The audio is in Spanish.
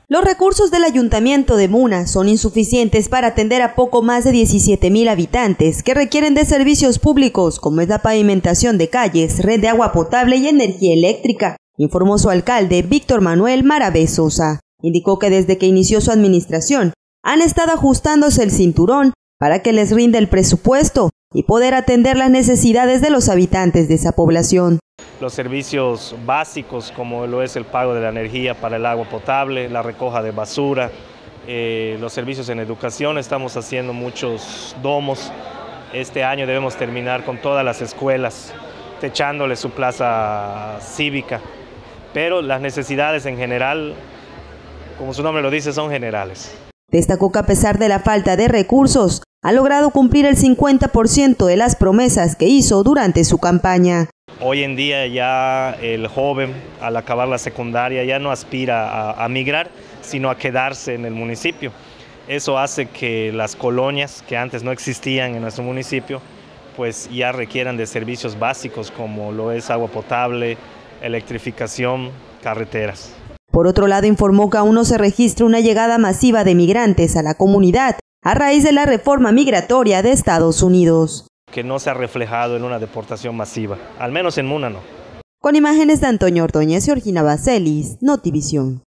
Los recursos del Ayuntamiento de Muna son insuficientes para atender a poco más de 17.000 habitantes que requieren de servicios públicos como es la pavimentación de calles, red de agua potable y energía eléctrica, informó su alcalde Víctor Manuel Maravé Sosa. Indicó que desde que inició su administración han estado ajustándose el cinturón para que les rinda el presupuesto y poder atender las necesidades de los habitantes de esa población. Los servicios básicos como lo es el pago de la energía para el agua potable, la recoja de basura, los servicios en educación, estamos haciendo muchos domos. Este año debemos terminar con todas las escuelas, techándole su plaza cívica, pero las necesidades en general, como su nombre lo dice, son generales. Destacó que a pesar de la falta de recursos, ha logrado cumplir el 50% de las promesas que hizo durante su campaña. Hoy en día ya el joven al acabar la secundaria ya no aspira a migrar, sino a quedarse en el municipio. Eso hace que las colonias que antes no existían en nuestro municipio, pues ya requieran de servicios básicos como lo es agua potable, electrificación, carreteras. Por otro lado, informó que aún no se registra una llegada masiva de migrantes a la comunidad a raíz de la reforma migratoria de Estados Unidos. Que no se ha reflejado en una deportación masiva, al menos en Muna no. Con imágenes de Antonio Ordóñez y Georgina Bacelis, Notivisión.